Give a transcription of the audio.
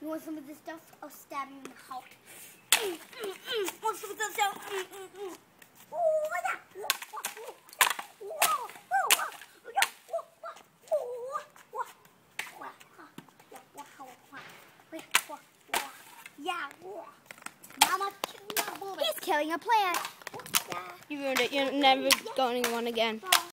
You want some of this stuff? I'll stab you in the heart. Want some of this stuff? Yeah. Mama, he's killing a plant. You ruined it. You're never going to one again.